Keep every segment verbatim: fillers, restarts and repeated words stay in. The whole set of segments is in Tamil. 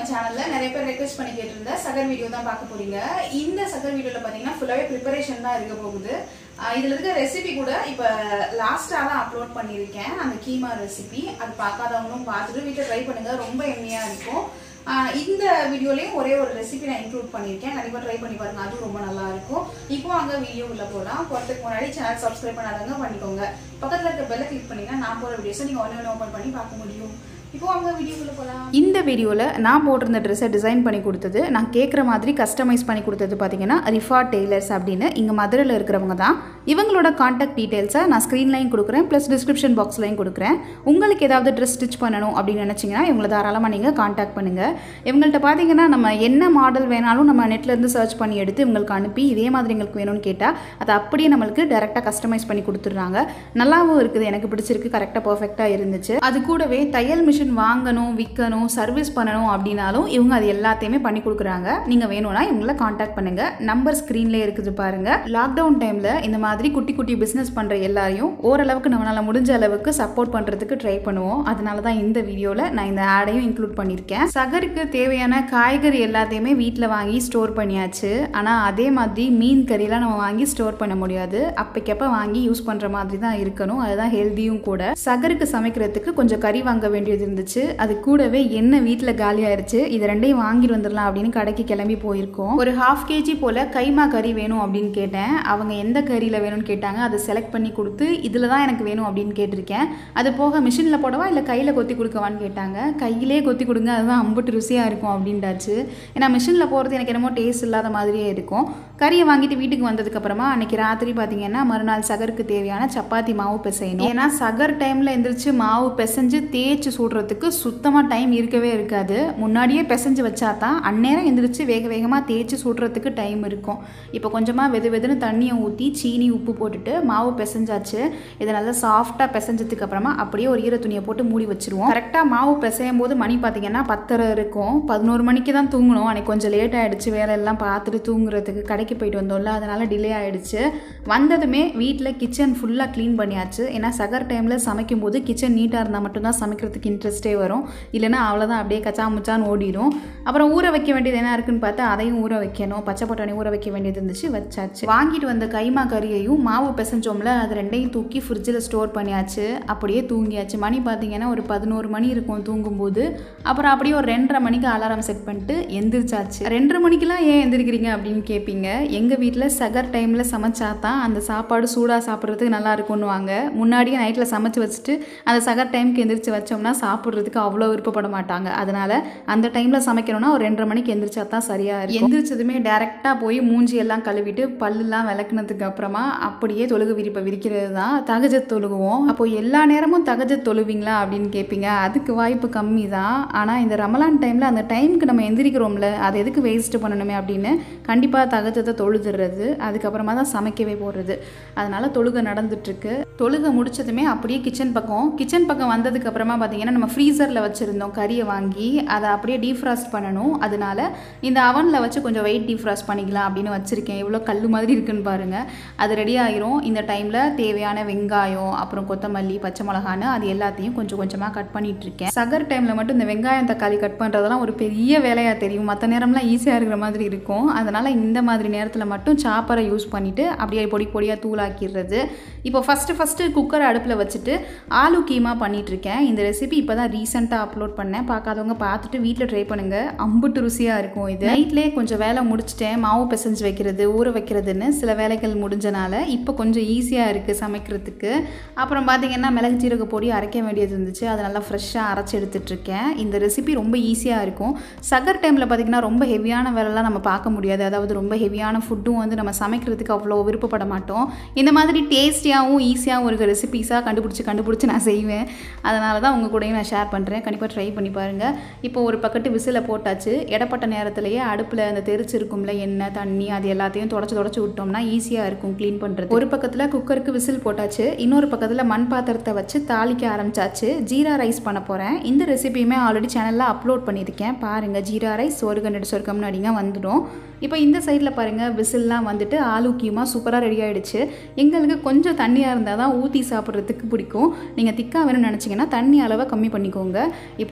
நம்ம சேனல்ல நிறைய பேர் ரெக்வெஸ்ட் பண்ணி கேட்டிருந்த சகர் வீடியோ தான் பார்க்க போறீங்க. இந்த சகர் வீடியோல பாத்தீங்கன்னா ஃபுல்லாவே ப்ரிப்பரேஷன் தான் இருக்க போகுது. இதுல இருக்க ரெசிபி கூட இப்ப லாஸ்டா தான் அப்லோட் பண்ணிருக்கேன். அந்த கீமா ரெசிபி அது பார்க்காதவங்களும் பார்த்துட்டு வீட்டில் ட்ரை பண்ணுங்க, ரொம்ப எம்மியா இருக்கும். இந்த வீடியோலயும் ஒரே ஒரு ரெசிபி நான் இன்க்ளூட் பண்ணிருக்கேன், கண்டிப்பா ட்ரை பண்ணி பாருங்க, அதுவும் ரொம்ப நல்லா இருக்கும். இப்போ அங்க வீடியோ உள்ள போலாம். போறதுக்கு முன்னாடி சேனல் சப்ஸ்கிரைப் பண்ணாதவங்க பண்ணிக்கோங்க. பக்கத்துல இருக்க பெல்லை கிளிக் பண்ணீங்கன்னா நான் போற வீடியோஸை நீங்க ஒன்னு ஒன்று ஓபன் பண்ணி பார்க்க முடியும். இப்போ அங்க வீடியோக்குள்ள போலாம். இந்த வீடியோல நான் போட்டிருந்த ட்ரெஸ்ஸை டிசைன் பண்ணி கொடுத்தது, நான் கேட்குற மாதிரி கஸ்டமைஸ் பண்ணி கொடுத்தது பார்த்தீங்கன்னா ரிஃபா டெய்லர்ஸ் அப்படின்னு இங்கே மதுரையில் இருக்கிறவங்க தான். இவங்களோட கான்டாக்ட் டீட்டெயில்ஸை நான் ஸ்க்ரீன்லையும் கொடுக்குறேன், ப்ளஸ் டிஸ்கிரிப்ஷன் பாக்ஸ்லையும் கொடுக்குறேன். உங்களுக்கு ஏதாவது ட்ரெஸ் ஸ்டிச் பண்ணணும் அப்படின்னு நினச்சிங்கன்னா இவங்களை தாராளமாக நீங்கள் கான்டாக்ட் பண்ணுங்கள். இவங்கள்ட்ட பார்த்தீங்கன்னா நம்ம என்ன மாடல் வேணாலும் நம்ம நெட்லேருந்து சர்ச் பண்ணி எடுத்து இவங்களுக்கு அனுப்பி இதே மாதிரி எங்களுக்கு வேணும்னு கேட்டால் அதை அப்படியே நம்மளுக்கு டேரெக்டாக கஸ்டமைஸ் பண்ணி கொடுத்துட்றாங்க. நல்லாவும் இருக்குது, எனக்கு பிடிச்சிருக்கு, கரெக்டாக பர்ஃபெக்டாக இருந்துச்சு. அது கூடவே தையல் மிஷின் வாங்கணும், விற்கணும், சர்வீஸ் பண்ணணும் அப்படின்னாலும் இவங்க அது எல்லாத்தையுமே பண்ணி கொடுக்குறாங்க. நீங்கள் வேணும்னா இவங்களை கான்டாக்ட் பண்ணுங்க, நம்பர் ஸ்க்ரீன்லேயே இருக்குது பாருங்க. லாக்டவுன் டைமில் இந்த மாதிரி குட்டி குட்டி பிஸ்னஸ் பண்ணுற எல்லாரையும் ஓரளவுக்கு நம்மளால் முடிஞ்ச அளவுக்கு சப்போர்ட் பண்ணுறதுக்கு ட்ரை பண்ணுவோம். அதனால தான் இந்த வீடியோவில் நான் இந்த ஆடையும் இன்க்ளூட் பண்ணியிருக்கேன். சகருக்கு தேவையான காய்கறி எல்லாத்தையுமே வீட்டில் வாங்கி ஸ்டோர் பண்ணியாச்சு. ஆனால் அதே மாதிரி மீன் கறியெல்லாம் நம்ம வாங்கி ஸ்டோர் பண்ண முடியாது, அப்பைக்கப்போ வாங்கி யூஸ் பண்ணுற மாதிரி தான் இருக்கணும். அதுதான் ஹெல்த்தியும் கூட. சகருக்கு சமைக்கிறதுக்கு கொஞ்சம் கறி வாங்க வேண்டியது இருந்துச்சு, அது கூடவே எண்ணெய் வீட்டில் காலி ஆயிடுச்சு. இது ரெண்டையும் வாங்கிட்டு வந்துடலாம் அப்படின்னு கடைக்கு கிளம்பி போயிருக்கோம். ஒரு ஹாஃப் கேஜி போல் கைமா கறி வேணும் அப்படின்னு கேட்டேன். அவங்க எந்த கறியில் வேணும்னு கேட்டாங்க, அதை செலக்ட் பண்ணி கொடுத்து இதில் தான் எனக்கு வேணும் அப்படின்னு கேட்டிருக்கேன். அது போக மிஷினில் போடவா இல்லை கையில் கொத்தி கொடுக்கவான்னு கேட்டாங்க. கையிலே கொத்தி கொடுங்க, அதுதான் அம்புட்டு ருசியாக இருக்கும் அப்படின்ட்டாச்சு. ஏன்னா மிஷினில் போகிறது எனக்கு என்னமோ டேஸ்ட் இல்லாத மாதிரியே இருக்கும். கறியை வாங்கிட்டு வீட்டுக்கு வந்ததுக்கப்புறமா அன்றைக்கி ராத்திரி பார்த்தீங்கன்னா மறுநாள் சகருக்கு தேவையான சப்பாத்தி மாவு பிசையணும். ஏன்னா சகர் டைமில் எந்திரிச்சு மாவு பிசைஞ்சு தேய்ச்சி சுடுறதுக்கு சுத்தமாக டைம் இருக்கவே இருக்காது. முன்னாடியே பிசைஞ்சு வச்சா தான் அந்நேரம் எந்திரிச்சு வேக வேகமாக தேய்ச்சி சுடுறதுக்கு டைம் இருக்கும். இப்போ கொஞ்சமாக வெது வெதுன்னு தண்ணியை ஊற்றி சீனி உப்பு போட்டுட்டு மாவு பிசைஞ்சாச்சு. இதை நல்லா சாஃப்டாக பிசைஞ்சதுக்கு அப்புறமா அப்படியே ஒரு ஈர துணியை போட்டு மூடி வச்சிருவோம். கரெக்டாக மாவு பிசையும் போது மணி பார்த்தீங்கன்னா பத்தரை இருக்கும். பதினோரு மணிக்கு தான் தூங்கணும். அன்றைக்கி கொஞ்சம் லேட் ஆகிடுச்சு, வேலையெல்லாம் பார்த்துட்டு தூங்குறதுக்கு. கடைக்கு போயிட்டு வந்தோம்ல, அதனால் டிலே ஆகிடுச்சு. வந்ததுமே வீட்டில் கிச்சன் ஃபுல்லாக க்ளீன் பண்ணியாச்சு. ஏன்னா சகர் டைமில் சமைக்கும் போது கிச்சன் நீட்டாக இருந்தால் மட்டும்தான் சமைக்கிறதுக்கு இன்ட்ரெஸ்ட்டே வரும், இல்லைனா அவ்வளோதான் அப்படியே கச்சா முச்சான்னு ஓடிடும். அப்புறம் ஊற வைக்க வேண்டியது என்ன இருக்குன்னு பார்த்தா அதையும் ஊற வைக்கணும். பச்சை பட்டாணி ஊற வைக்க வேண்டியது இருந்துச்சு, வச்சாச்சு. வாங்கிட்டு வந்த கைமா கறியையும் மாவு பிசைஞ்சோம்ல, அது ரெண்டையும் தூக்கி ஃப்ரிட்ஜில் ஸ்டோர் பண்ணியாச்சு. அப்படியே தூங்கியாச்சு. மணி பார்த்தீங்கன்னா ஒரு பதினோரு மணி இருக்கும் தூங்கும்போது. அப்புறம் அப்படியே ஒரு ரெண்டரை மணிக்கு அலாரம் செட் பண்ணிட்டு எந்திரிச்சாச்சு. ரெண்டரை மணிக்கெலாம் ஏன் எந்திரிக்கிறீங்க அப்படின்னு கேட்பீங்க. எங்கள் வீட்டில் சகர் டைமில் சமைச்சா தான் அந்த சாப்பாடு சூடாக சாப்பிட்றதுக்கு நல்லா இருக்கும்னுவாங்க. முன்னாடியே நைட்டில் சமைச்சு வச்சுட்டு அந்த சகர் டைமுக்கு எந்திரிச்சு வச்சோம்னா சாப்பிட்றதுக்கு அவ்வளோ விருப்பப்பட மாட்டாங்க. அதனால் அந்த டைமில் சமைக்கணும்னா ஒரு ரெண்டரை மணிக்கு எந்திரிச்சா தான் சரியாக இருக்கும். எந்திரிச்சதுமே டேரெக்டாக போய் மூஞ்சி எல்லாம் கழுவிட்டு பல்லுலாம் விளக்குனதுக்கு அப்புறமா அப்படியே தொழுகு விரிப்பை விரிக்கிறது தான். தகஜத் தொழுகுவோம். அப்போ எல்லா நேரமும் தகஜத் தொழுவீங்களா அப்படின்னு கேட்பீங்க. அதுக்கு வாய்ப்பு கம்மி தான். ஆனால் இந்த ரமலான் டைமில் அந்த டைமுக்கு நம்ம எந்திரிக்கிறோம்ல, அதை எதுக்கு வேஸ்ட் பண்ணணுமே அப்படின்னு கண்டிப்பாக தகஜத்தை தொழுதுடுறது. அதுக்கப்புறமா தான் சமைக்கவே போடுறது. அதனால் தொழுகை நடந்துட்டுருக்கு. தொழுகை முடிச்சதுமே அப்படியே கிச்சன் பக்கம் கிச்சன் பக்கம் வந்ததுக்கு அப்புறமா பார்த்தீங்கன்னா நம்ம ஃப்ரீசரில் வச்சுருந்தோம் கறியை வாங்கி, அதை அப்படியே டீஃப்ராஸ்ட் பண்ணணும். அதனால இந்த அவனில் வச்சு கொஞ்சம் வெயிட் டீஃப்ராஸ்ட் பண்ணிக்கலாம் அப்படின்னு வச்சுருக்கேன். எவ்வளோ கல் மாதிரி இருக்குன்னு பாருங்கள். அது ரெடி ஆகிரும். இந்த டைமில் தேவையான வெங்காயம், அப்புறம் கொத்தமல்லி, பச்சை மிளகான்னு அது எல்லாத்தையும் கொஞ்சம் கொஞ்சமாக கட் பண்ணிட்டு இருக்கேன். சகர் டைமில் மட்டும் இந்த வெங்காயம் தக்காளி கட் பண்ணுறதெல்லாம் ஒரு பெரிய வேலையாக தெரியும். மற்ற நேரம்லாம் ஈஸியாக இருக்கிற மாதிரி இருக்கும். அதனால் இந்த மாதிரி நேரத்தில் மட்டும் சாப்பரை யூஸ் பண்ணிவிட்டு அப்படியே பொடி பொடியாக தூளாக்கிடுறது. இப்போ ஃபஸ்ட்டு ஃபஸ்ட்டு குக்கரை அடுப்பில் வச்சுட்டு ஆலு கீமா பண்ணிகிட்ருக்கேன். இந்த ரெசிபி இப்போ தான் ரீசெண்டாக அப்லோட் பண்ணேன். பார்க்காதவங்க பார்த்துட்டு வீட்டில் ட்ரை பண்ணுங்கள், அம்புட்டு ருசியாக இருக்கும். இது நைட்லேயே கொஞ்சம் வேலை முடிச்சிட்டேன். மாவு பிசைஞ்சு வைக்கிறது, ஊற வைக்கிறதுன்னு சில வேலைகள் முடிஞ்சனால இப்போ கொஞ்சம் ஈஸியாக இருக்குது சமைக்கிறதுக்கு. அப்புறம் பார்த்திங்கன்னா மிளகு சீரக பொடி அரைக்க வேண்டியது இருந்துச்சு, அதை நல்லா ஃப்ரெஷ்ஷாக அரைச்சி எடுத்துகிட்ருக்கேன். இந்த ரெசிபி ரொம்ப ஈஸியாக இருக்கும். சகர் டைமில் பார்த்திங்கன்னா ரொம்ப ஹெவியான வேலைலாம் நம்ம பார்க்க முடியாது. அதாவது ரொம்ப ஹெவியான ஃபுட்டும் வந்து நம்ம சமைக்கிறதுக்கு அவ்வளோ விருப்பப்பட மாட்டோம். இந்த மாதிரி டேஸ்டியாகவும் ஈஸியாகவும் இருக்க ரெசிபீஸாக கண்டுபிடிச்சி கண்டுபிடிச்சி நான் செய்வேன். அதனால தான் உங்கள் கூடயும் நான் ஷேர் பண்ணுறேன். கண்டிப்பாக ட்ரை பண்ணி பாருங்கள். இப்போ ஒரு பக்கத்து விசிலை போட்டாச்சு. இடப்பட்ட நேரத்திலேயே அடுப்பில் அந்த தெரிச்சு இருக்கும்ல எண்ணெய் தண்ணி அது எல்லாத்தையும் தொடச்சி தொடச்சி விட்டோம்னா ஈஸியாக இருக்கும் க்ளீன் பண்ணுறது. ஒரு பக்கத்தில் குக்கருக்கு விசில் போட்டாச்சு, இன்னொரு பக்கத்தில் மண் பாத்திரத்தை வச்சு தாளிக்க ஆரம்பிச்சாச்சு. ஜீரா ரைஸ் பண்ண போகிறேன். இந்த ரெசிபியுமே ஆல்ரெடி சேனலில் அப்லோட் பண்ணியிருக்கேன், பாருங்கள். ஜீரா ரைஸ் சோறுகன் சொர்க்கம்னு அடிங்க வந்துடும். இப்போ இந்த சைடில் பாருங்கள் விசில்லாம் வந்துட்டு ஆலு கீமா சூப்பராக ரெடி ஆகிடுச்சு. எங்களுக்கு கொஞ்சம் தண்ணியாக இருந்தால் தான் ஊற்றி சாப்பிட்றதுக்கு பிடிக்கும். நீங்கள் திக்காக வேணும்னு நினச்சிங்கன்னா தண்ணி அளவை கம்மி பண்ணிக்கோங்க. இப்போது ஆலு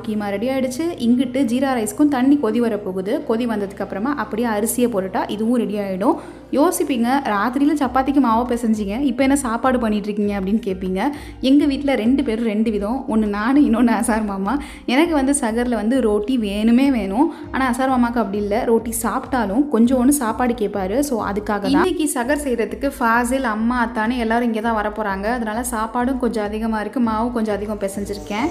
கீமா ரெடி ஆகிடுச்சு. இங்கிட்டு ஜீரா ரைஸ்க்கும் தண்ணி கொதி வர போகுது. கொதி வந்ததுக்கப்புறமா அப்படியே அரிசியை போட்டுட்டா இதுவும் ரெடி ஆகிடும். யோசிப்பீங்க, ராத்திரியில் சப்பாத்திக்கு மாவை பிசைஞ்சிங்க, இப்போ என்ன சாப்பாடு பண்ணிகிட்ருக்கீங்க அப்படின்னு கேட்பீங்க. எங்கள் வீட்டில் ரெண்டு பேரும் ரெண்டு விதம். ஒன்று நான், இன்னொன்று அசார் மாமா. எனக்கு வந்து சகரில் வந்து ரோட்டி வேணுமே வேணும். ஆனால் அசார் மாமாவுக்கு அப்படி இல்லை, ரோட்டி சாப்பிட்டாலும் கொஞ்சம் ஒன்று சாப்பாடு கேட்பாரு. ஸோ அதுக்காக தான் இன்றைக்கி சகர் செய்கிறதுக்கு ஃபாசில், அம்மா, அத்தானே எல்லோரும் இங்கே தான் வரப்போகிறாங்க. அதனால் சாப்பாடும் கொஞ்சம் அதிகமாக இருக்குது, மாவும் கொஞ்சம் அதிகம் பிசைஞ்சிருக்கேன்.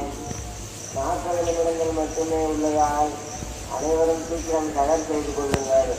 மட்டுமே உள்ளதால் அனைவரும் சீக்கிரம் தயார் செய்து கொள்ளுங்கள்.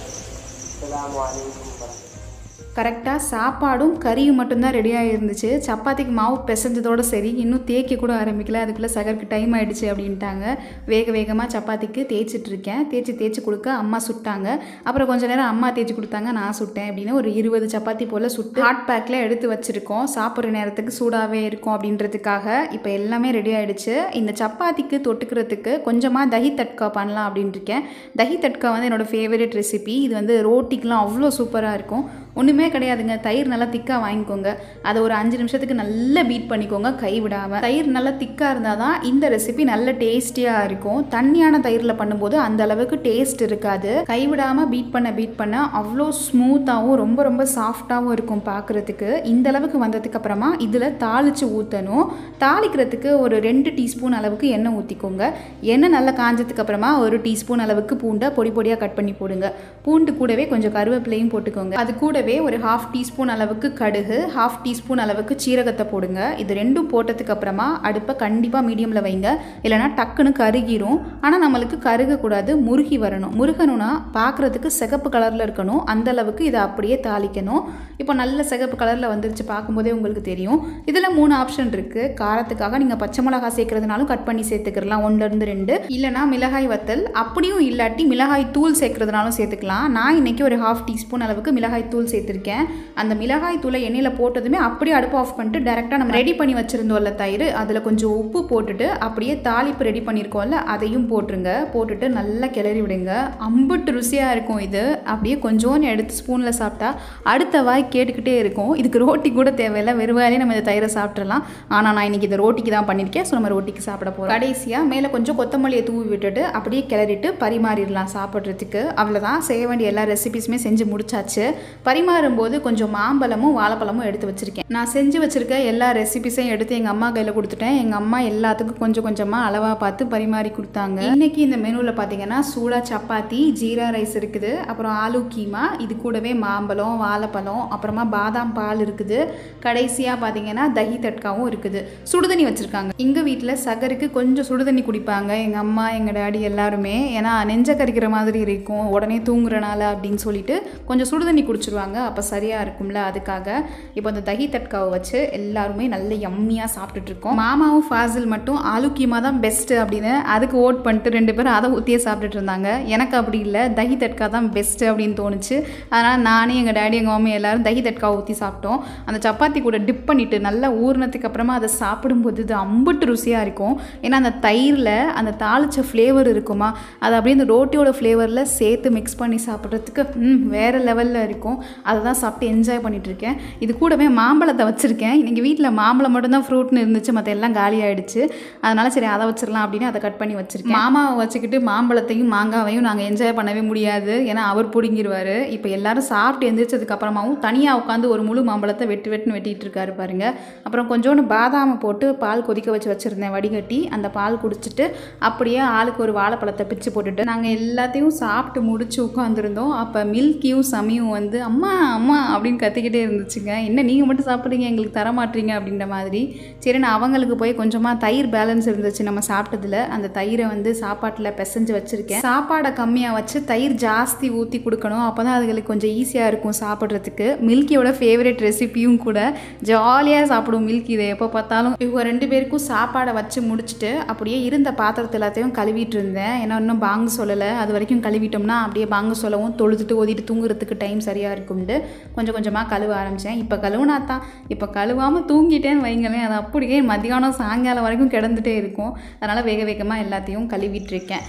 கரெக்டாக சாப்பாடும் கறியும் மட்டும்தான் ரெடியாக இருந்துச்சு. சப்பாத்திக்கு மாவு பிசைஞ்சதோடு சரி, இன்னும் தேய்க்க கூட ஆரம்பிக்கல. அதுக்குள்ளே சகருக்கு டைம் ஆகிடுச்சு அப்படின்ட்டாங்க. வேக வேகமாக சப்பாத்திக்கு தேய்ச்சிட்ருக்கேன். தேய்ச்சி தேய்ச்சி கொடுக்க அம்மா சுட்டாங்க. அப்புறம் கொஞ்சம் நேரம் அம்மா தேய்ச்சி கொடுத்தாங்க, நான் சுட்டேன். அப்படின்னு ஒரு இருபது சப்பாத்தி போல் சுட்டு ஹாட் பேக்கில் எடுத்து வச்சுருக்கோம். சாப்பிட்ற நேரத்துக்கு சூடாகவே இருக்கும் அப்படின்றதுக்காக. இப்போ எல்லாமே ரெடி ஆகிடுச்சு. இந்த சப்பாத்திக்கு தொட்டுக்கிறதுக்கு கொஞ்சமாக தஹி தட்கா பண்ணலாம் அப்படின்ட்டுருக்கேன். தஹி தட்கா வந்து என்னோடய ஃபேவரட் ரெசிபி. இது வந்து ரோட்டிக்கெலாம் அவ்வளோ சூப்பராக இருக்கும். ஒன்றுமே கிடையாதுங்க, தயிர் நல்லா திக்காக வாங்கிக்கோங்க. அதை ஒரு அஞ்சு நிமிஷத்துக்கு நல்லா பீட் பண்ணிக்கோங்க கை விடாமல். தயிர் நல்லா திக்காக இருந்தால் தான் இந்த ரெசிபி நல்ல டேஸ்டியாக இருக்கும். தண்ணியான தயிரில் பண்ணும்போது அந்த அளவுக்கு டேஸ்ட் இருக்காது. கை விடாமல் பீட் பண்ண பீட் பண்ண அவ்வளோ ஸ்மூத்தாகவும் ரொம்ப ரொம்ப சாஃப்டாகவும் இருக்கும் பார்க்குறதுக்கு. இந்த அளவுக்கு வந்ததுக்கு அப்புறமா இதில் தாளித்து ஊற்றணும். தாளிக்கிறதுக்கு ஒரு ரெண்டு டீஸ்பூன் அளவுக்கு எண்ணெய் ஊற்றிக்கோங்க. எண்ணெய் நல்லா காஞ்சதுக்கு அப்புறமா ஒரு டீஸ்பூன் அளவுக்கு பூண்டை பொடி பொடியாக கட் பண்ணி போடுங்க. பூண்டு கூடவே கொஞ்சம் கருவேப்பிலையும் போட்டுக்கோங்க. அது கூடவே ஒரு ஹாஃப் டீஸ்பூன் அளவுக்கு கடுகு, ஹாஃப் டீஸ்பூன் அளவுக்கு சீரகத்தை போடுங்க. இது ரெண்டும் போட்டதுக்கு அப்புறமா அடுப்பை கண்டிப்பாக மீடியமில் வைங்க, இல்லைனா டக்குன்னு கருகிரும். ஆனால் நம்மளுக்கு கருகக்கூடாது, முருகி வரணும். முருகணும்னா பார்க்குறதுக்கு சிகப்பு கலரில் இருக்கணும். அந்த அளவுக்கு இதை அப்படியே தாளிக்கணும். இப்போ நல்ல சிகப்பு கலரில் வந்துருச்சு, பார்க்கும்போதே உங்களுக்கு தெரியும். இதில் மூணு ஆப்ஷன் இருக்குது. காரத்துக்காக நீங்கள் பச்சை மிளகாய் சேர்க்கறதுனாலும் கட் பண்ணி சேர்த்துக்கலாம், ஒன்றுலேருந்து ரெண்டு. இல்லைனா மிளகாய் வத்தல், அப்படியும் இல்லாட்டி மிளகாய் தூள் சேர்க்கறதுனாலும் சேர்த்துக்கலாம். நான் இன்றைக்கி ஒரு ஹாஃப் டீஸ்பூன் அளவுக்கு மிளகாய் தூள் சேர்த்துருக்கேன். அந்த மிளகாய் தூளை எண்ணெயில் போட்டதுமே அப்படியே அடுப்பு ஆஃப் பண்ணிட்டு டேரெக்டாக நம்ம ரெடி பண்ணி வச்சுருந்தோம்ல தயிர், அதில் கொஞ்சம் உப்பு போட்டுட்டு அப்படியே தாளிப்பு ரெடி பண்ணியிருக்கோம்ல அதையும் போட்டுருங்க. போட்டுட்டு நல்லா கிளறி விடுங்க. அம்புட்டு ருசியாக இருக்கும் இது. அப்படியே கொஞ்சோன்னு எடுத்து ஸ்பூனில் சாப்பிட்டா அடுத்த வாய் கேட்டுக்கிட்டே இருக்கும். இதுக்கு ரோட்டி கூட தேவையில்லை, வெறுவாயிலே நம்ம இந்த தயிரை சாப்பிட்றலாம். ஆனால் நான் இன்றைக்கி இதை ரோட்டிக்கு தான் பண்ணியிருக்கேன். ஸோ நம்ம ரோட்டிக்கு சாப்பிட போகிறோம். கடைசியாக மேலே கொஞ்சம் கொத்தமல்லியை தூவி விட்டுட்டு அப்படியே கிளறிட்டு பரிமாறிடலாம் சாப்பிட்றதுக்கு. அவ்வளோதான், செய்ய வேண்டிய எல்லா ரெசிபிஸுமே செஞ்சு முடிச்சாச்சு. பரிமாறும்போது கொஞ்சம் மாம்பழமும் வாழைப்பழமும் எடுத்து வச்சுருக்கேன். நான் செஞ்சு வச்சுருக்க எல்லா ரெசிபிஸையும் எடுத்து எங்கள் அம்மா கையில் கொடுத்துட்டேன். எங்கள் அம்மா எல்லாத்துக்கும் கொஞ்சம் கொஞ்சமாக அளவாக பார்த்து பரிமாறி கொடுத்தாங்க. இன்றைக்கி இந்த மெனுவில் பார்த்தீங்கன்னா சூடாக சப்பாத்தி, ஜீரா ரைஸ் இருக்குது, அப்புறம் ஆலு கீமா, இது கூடவே மாம்பழம், வாழைப்பழம், அப்புறமா பாதாம் பால் இருக்குது. கடைசியாக பார்த்தீங்கன்னா தஹி தட்காவும் இருக்குது. சுடுதண்ணி வச்சுருக்காங்க. எங்கள் வீட்டில் சகருக்கு கொஞ்சம் சுடுதண்ணி குடிப்பாங்க எங்கள் அம்மா, எங்கள் டாடி எல்லாருமே. ஏன்னா நெஞ்ச கறிக்கிற மாதிரி இருக்கும் உடனே தூங்குறனால அப்படின்னு சொல்லிட்டு கொஞ்சம் சுடுதண்ணி குடிச்சிருவாங்க. அப்போ சரியாக இருக்கும்ல, அதுக்காக. இப்போ அந்த தஹி தட்காவை வச்சு எல்லாருமே நல்ல யம்மியாக சாப்பிட்டுட்டு இருக்கோம். மாமாவும் ஃபாசில் மட்டும் ஆலு கீமா தான் பெஸ்ட்டு அப்படின்னு அதுக்கு ஓட் பண்ணிட்டு ரெண்டு பேரும் அதை ஊற்றியே சாப்பிட்டுட்டு இருந்தாங்க. எனக்கு அப்படி இல்லை, தஹி தட்கா தான் பெஸ்ட்டு அப்படின்னு தோணுச்சு. அதனால் நானே, எங்கள் டேடி, எங்கள் மாமி எல்லாரும் தஹி தட்காவை ஊற்றி சாப்பிட்டோம். அந்த சப்பாத்தி கூட டிப் பண்ணிவிட்டு நல்லா ஊறினதுக்கு அப்புறமா அதை சாப்பிடும்போது இது அம்புட்டு ருசியாக இருக்கும். ஏன்னா அந்த தயிரில் அந்த தாளித்த ஃப்ளேவர் இருக்குமா, அது அப்படியே அந்த ரோட்டியோட ஃப்ளேவரில் சேர்த்து மிக்ஸ் பண்ணி சாப்பிட்றதுக்கு வேறு லெவலில் இருக்கும். அதை தான் சாப்பிட்டு என்ஜாய் பண்ணிகிட்ருக்கேன். இது கூடவே மாம்பழத்தை வச்சுருக்கேன். இன்றைக்கி வீட்டில் மாம்பழம் மட்டும்தான் ஃப்ரூட்னு இருந்துச்சு, மற்ற எல்லாம் காலி ஆகிடுச்சு. அதனால் சரி அதை வச்சிடலாம் அப்படின்னு அதை கட் பண்ணி வச்சுருக்கேன். மாமாவை வச்சுக்கிட்டு மாம்பழத்தையும் மாங்காவையும் நாங்கள் என்ஜாய் பண்ணவே முடியாது, ஏன்னா அவர் பிடுங்கிடுவார். இப்போ எல்லோரும் சாப்பிட்டு எந்திரிச்சதுக்கு அப்புறமாவும் தனியாக உட்காந்து ஒரு முழு மாம்பழத்தை வெட்டு வெட்டுன்னு வெட்டிகிட்டு இருக்காரு பாருங்க. அப்புறம் கொஞ்சோண்டு பாதாமை போட்டு பால் கொதிக்க வச்சு வச்சுருந்தேன் வடிகட்டி. அந்த பால் குடிச்சிட்டு அப்படியே ஆளுக்கு ஒரு வாழைப்பழத்தை பிச்சு போட்டுட்டு நாங்கள் எல்லாத்தையும் சாப்பிட்டு முடிச்சு உட்காந்துருந்தோம். அப்போ மில்கியும் சமியும் வந்து அம்மா அம்மா அப்படின்னு கத்திக்கிட்டே இருந்துச்சுங்க. என்ன நீங்கள் மட்டும் சாப்பிட்றீங்க, எங்களுக்கு தர மாட்டீங்க அப்படின்ற மாதிரி. சரி, நான் அவங்களுக்கு போய் கொஞ்சமாக தயிர் பேலன்ஸ் இருந்துச்சு நம்ம சாப்பிட்டதில், அந்த தயிரை வந்து சாப்பாட்டில் பிசைஞ்சு வச்சுருக்கேன். சாப்பாடை கம்மியாக வச்சு தயிர் ஜாஸ்தி ஊற்றி கொடுக்கணும், அப்போ தான் அதுங்களுக்கு கொஞ்சம் ஈஸியாக இருக்கும் சாப்பிட்றதுக்கு. மில்கியோட ஃபேவரட் ரெசிபியும் கூட. ஜாலியாக சாப்பிடுவோம் மில்கி. இதை எப்போ பார்த்தாலும். இவங்க ரெண்டு பேருக்கும் சாப்பாடை வச்சு முடிச்சுட்டு அப்படியே இருந்த பாத்திரத்தை எல்லாத்தையும் கழுவிட்டு இருந்தேன். ஏன்னா இன்னும் பாங்கு சொல்லலை, அது வரைக்கும் கழுவிட்டோம்னா அப்படியே பாங்கு சொல்லவும் தொழுதுட்டு ஓதிட்டு தூங்குறதுக்கு டைம் சரியாக இருக்கும்ட்டு கொஞ்சம் கொஞ்சமாக கழுவ ஆரம்பித்தேன். இப்போ கழுவுனா தான், இப்போ கழுவாமல் தூங்கிட்டேன்னு வைங்களேன், அது அப்படியே மத்தியானம் சாயங்காலம் வரைக்கும் கிடந்துட்டே இருக்கும். அதனால் வேக வேகமாக எல்லாத்தையும் கழுவிட்டுருக்கேன்.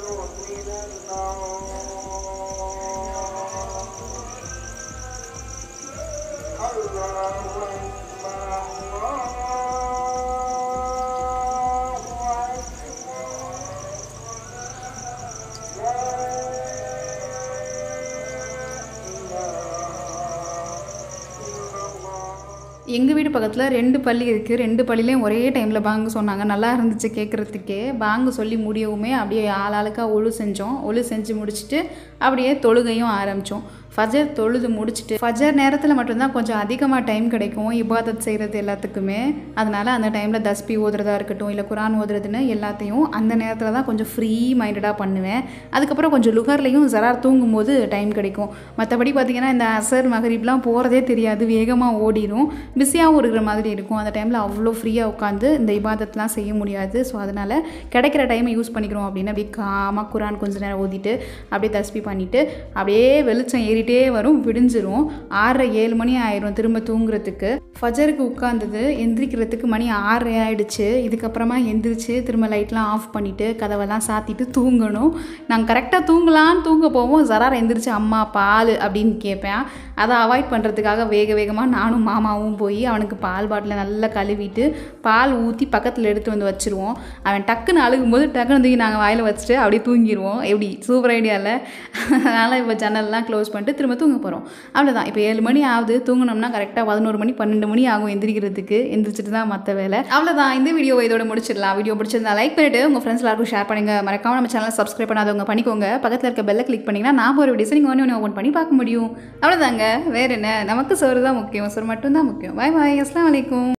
எங்கள் வீடு பக்கத்தில் ரெண்டு பள்ளி இருக்குது. ரெண்டு பள்ளியிலையும் ஒரே டைமில் பாங்கு சொன்னாங்க. நல்லா இருந்துச்சு கேட்குறதுக்கே. பாங்கு சொல்லி முடியவுமே அப்படியே ஆள் ஆளுக்காக ஒழு செஞ்சோம். ஒழு செஞ்சு முடிச்சுட்டு அப்படியே தொழுகையும் ஆரம்பித்தோம். ஃபஜர் தொழுது முடிச்சுட்டு ஃபஜர் நேரத்தில் மட்டும்தான் கொஞ்சம் அதிகமாக டைம் கிடைக்கும் இபாதத் செய்கிறது எல்லாத்துக்குமே. அதனால் அந்த டைமில் தஸ்பி ஓதுறதா இருக்கட்டும், இல்லை குரான் ஓதுறதுன்னு எல்லாத்தையும் அந்த நேரத்தில் தான் கொஞ்சம் ஃப்ரீ மைண்டடாக பண்ணுவேன். அதுக்கப்புறம் கொஞ்சம் லுகர்லேயும் ஜரார் தூங்கும்போது டைம் கிடைக்கும். மற்றபடி பார்த்திங்கன்னா இந்த அசர் மகரிப்லாம் போகிறதே தெரியாது, வேகமாக ஓடிடும், பிஸியாகவும் இருக்கிற மாதிரி இருக்கும். அந்த டைமில் அவ்வளோ ஃப்ரீயாக உட்காந்து இந்த இபாதத்லாம் செய்ய முடியாது. ஸோ அதனால் கிடைக்கிற டைமை யூஸ் பண்ணிக்கிறோம் அப்படின்னு அப்படியே காமாக குரான் கொஞ்சம் நேரம் ஓதிட்டு அப்படியே தஸ்பி பண்ணிவிட்டு அப்படியே வெளிச்சம் ஏறி வரும், விடிஞ்சிரும். ஆறரை ஏழு மணி ஆயிரும் திரும்ப தூங்குறதுக்கு. ஃபஜருக்கு உட்காந்தது எந்திரிக்கிறதுக்கு மணி ஆறரை ஆயிடுச்சு. இதுக்கப்புறமா எந்திரிச்சு திரும்ப லைட்லாம் ஆஃப் பண்ணிவிட்டு கதவெல்லாம் சாத்திட்டு தூங்கணும். நாங்கள் கரெக்டாக தூங்கலான்னு தூங்க போவோம். ஜரார் எந்திரிச்சு அம்மா பால் அப்படின்னு கேட்பேன். அதை அவாய்ட் பண்ணுறதுக்காக வேக வேகமாக நானும் மாமாவும் போய் அவனுக்கு பால் பாட்டில் நல்லா கழுவிட்டு பால் ஊற்றி பக்கத்தில் எடுத்து வந்து வச்சுருவோம். அவன் டக்குன்னு அழுகும்போது டக்குன்னு தூக்கி நாங்கள் வாயில் வச்சுட்டு அப்படியே தூங்கிடுவோம். எப்படி சூப்பர் ஐடியாவில். அதனால் இப்போ ஜன்னல்லாம் க்ளோஸ் பண்ணிட்டு திரும்ப தூங்க போகிறோம். அவ்வளோதான். இப்போ ஏழு மணி ஆகுது. தூங்கினோம்னா கரெக்டாக பதினோரு மணி பன்னெண்டு மணி ஆகும் எந்திரிக்கிறதுக்கு. எந்திரிச்சிட்டு தான் மற்ற வேலை. அவ்வளோதான். இந்த வீடியோ இதோட முடிச்சிடலாம். வீடியோ பிடிச்சிருந்தா லைக் பண்ணிவிட்டு உங்கள் ஃப்ரெண்ட்ஸ் எல்லாருக்கும் ஷேர் பண்ணுங்கள். மறக்காம நம்ம சேனலை சப்ஸ்கிரைப் பண்ணாதவங்க பண்ணிக்கோங்க. பக்கத்தில் இருக்க பெல்லை கிளிக் பண்ணிங்கன்னா நான் ஒரு வீடியோஸ் நீங்கள் ஒன்று ஒன்று ஓப்பன் பண்ணி பார்க்க முடியும். அவ்வளோதாங்க. வேறு என்ன, நமக்கு சோறு தான் முக்கியம். சோறு மட்டும்தான் முக்கியம். பாய் பாய். அஸ்ஸலாமு அலைக்கும்.